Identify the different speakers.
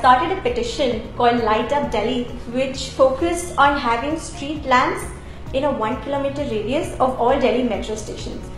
Speaker 1: started a petition called Light Up Delhi, which focused on having street lamps in a 1 kilometer radius of all Delhi metro stations.